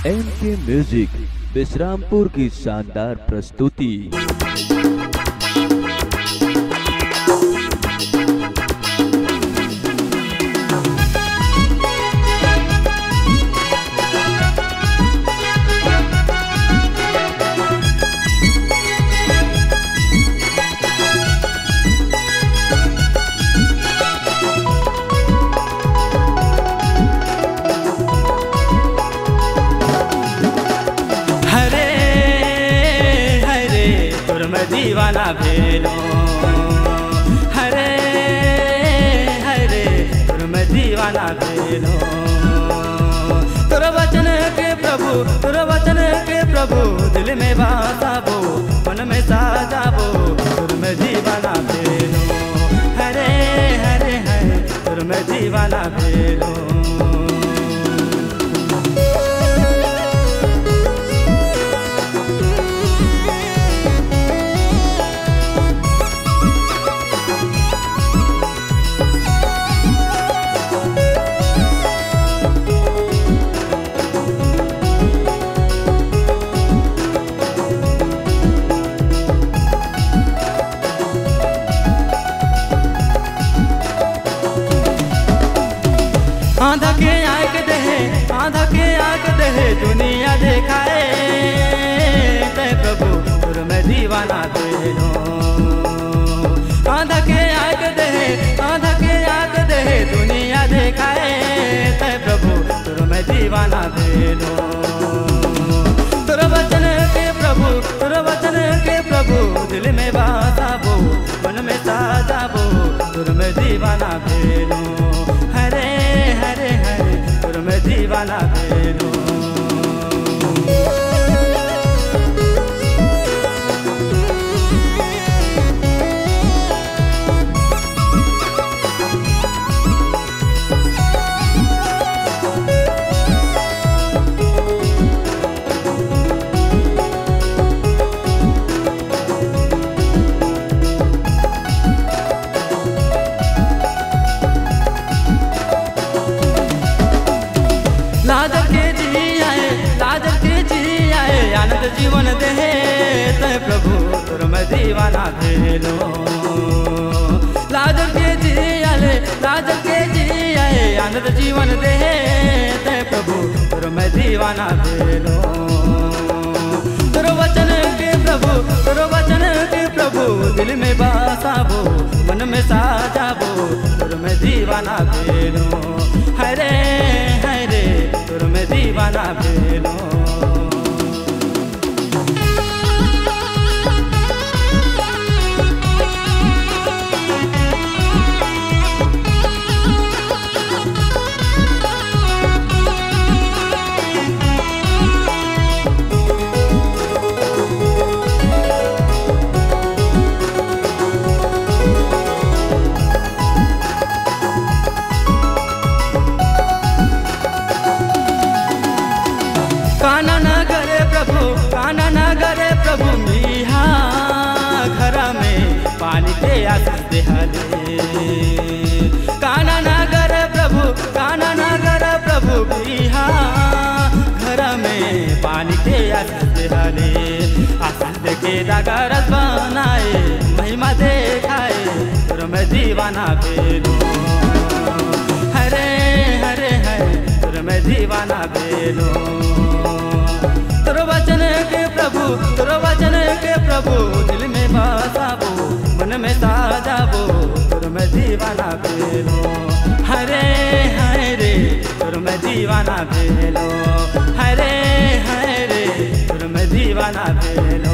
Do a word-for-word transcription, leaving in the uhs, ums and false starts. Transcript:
M के music Vishrampur की शानदार प्रस्तुति। दीवाना भेलो हरे हरे तुम दीवाना भेलो। तोर वचन के प्रभु तोर वचन के प्रभु दिल में बासाबो मन में साजाबो तुम दीवाना भेलो हरे हरे हरे तुम दीवाना भेलो। आंधा के आँख दे आंधा के आँख दे दुनिया देखाए ते प्रभु तुर में दीवाना भेलो। आंधा के आँख दे आंधा के आँख दे दुनिया देखाए ते प्रभु तुर में दीवाना भेलो। तुर वचन के प्रभु तुर वचन के प्रभु दिल में बासाबो मन में साजाबो तुर में दीवाना भेलो हरे हरे हरे तुर में दीवाना भेलो। लाजर के जी आए लाजर के जी आए आनंद जीवन दे ते प्रभु तुर में दीवाना भेलो। लाजर के जी आए लाजर के जी आए आनंद जीवन दे ते प्रभु तुर में दीवाना भेलो। तुर वचन के प्रभु तुर वचन के प्रभु दिल में बासाबो मन में साजाबो तुर में दीवाना भेलो हरे हरे तुर में दीवाना भेलो। काना न करे प्रभु काना न करे प्रभु मिहा घर में पानी के आशीष देहले। काना न करे प्रभु काना न करे प्रभु मिहा घर में पानी के आशीष देहले। आशीष देके दागरस बनाए महिमा देखाए तुर में दीवाना भेलो हरे हरे हरे तुर में दीवाना भेलो। तुर वचन के प्रभु तुर वचन के प्रभु दिल में बासाबो मन में साजाबो तुर में दीवाना भेलो हरे हरे तुर में दीवाना भेलो हरे हरे तुर में दीवाना भेलो।